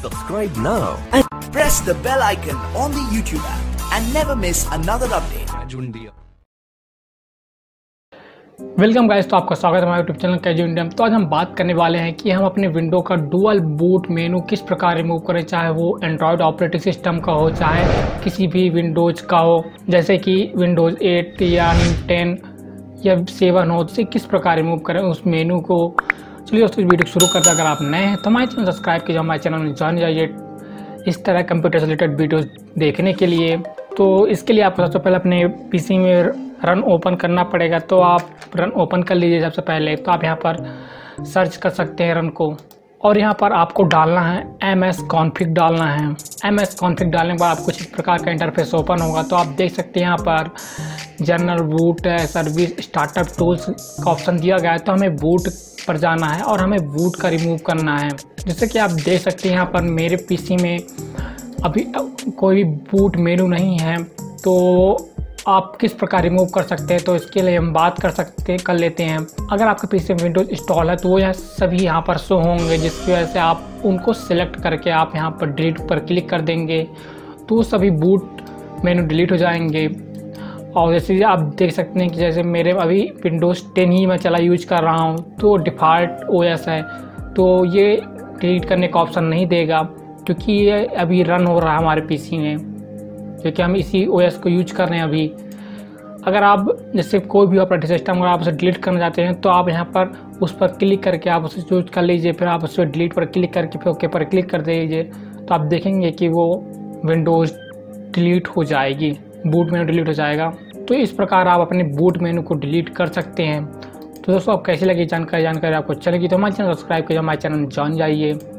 Subscribe now and press the bell icon on the YouTube app and never miss another update. Welcome guys, तो आपका स्वागत है हमारे YouTube channel casual India में। तो आज हम बात करने वाले हैं कि हम अपने विंडो का डुअल बूट मेनू किस प्रकार रिमूव करें, चाहे वो एंड्रॉयड ऑपरेटिंग सिस्टम का हो चाहे किसी भी विंडोज़ का हो, जैसे कि विंडोज़ 8 या 10 या 7 हो, तो किस प्रकार रिमूव करें उस मेनू को। चलिए दोस्तों, इस वीडियो शुरू करते हैं। अगर आप नए हैं तो हमारे चैनल सब्सक्राइब कीजिए, हमारे चैनल में जान जाइए इस तरह कंप्यूटर से रिलेटेड वीडियोज़ देखने के लिए। तो इसके लिए आपको सबसे पहले अपने पीसी में रन ओपन करना पड़ेगा। तो आप रन ओपन कर लीजिए। सबसे पहले तो आप यहाँ पर सर्च कर सकते हैं रन को, और यहाँ पर आपको डालना है ms config डालना है। ms config डालने के बाद आपको कुछ इस प्रकार का इंटरफेस ओपन होगा। तो आप देख सकते हैं यहाँ पर general boot service startup tools का ऑप्शन दिया गया है। तो हमें बूट पर जाना है और हमें बूट का रिमूव करना है। जैसे कि आप देख सकते हैं यहाँ पर मेरे पीसी में अभी कोई बूट मेनू नहीं है, तो आप किस प्रकार रिमूव कर सकते हैं। तो इसके लिए हम बात कर लेते हैं। अगर आपके पीसी में विंडोज़ इंस्टॉल है तो वो सभी यहाँ पर शो होंगे, जिसकी वजह से आप उनको सिलेक्ट करके आप यहाँ पर डिलीट पर क्लिक कर देंगे तो सभी बूट मेनू डिलीट हो जाएंगे। और जैसे आप देख सकते हैं कि जैसे मेरे अभी विंडोज़ 10 ही मैं चला यूज़ कर रहा हूँ, तो डिफ़ॉल्ट ओएस है, तो ये डिलीट करने का ऑप्शन नहीं देगा क्योंकि ये अभी रन हो रहा है हमारे पीसी में, क्योंकि हम इसी ओएस को यूज कर रहे हैं अभी। अगर आप जैसे कोई भी ऑपरेटिंग सिस्टम अगर आप उसे डिलीट करना चाहते हैं तो आप यहाँ पर उस पर क्लिक करके आप उसे चूज कर लीजिए, फिर आप उसे डिलीट पर क्लिक करके फिर ओके पर क्लिक कर दीजिए। तो आप देखेंगे कि वो विंडोज़ डिलीट हो जाएगी, बूट मेनू डिलीट हो जाएगा। तो इस प्रकार आप अपने बूट मेनू को डिलीट कर सकते हैं। तो दोस्तों, आप कैसी लगी जानकारी आपको अच्छी लगी तो हमारे चैनल सब्सक्राइब कीजिए, हमारे चैनल में जान जाइए।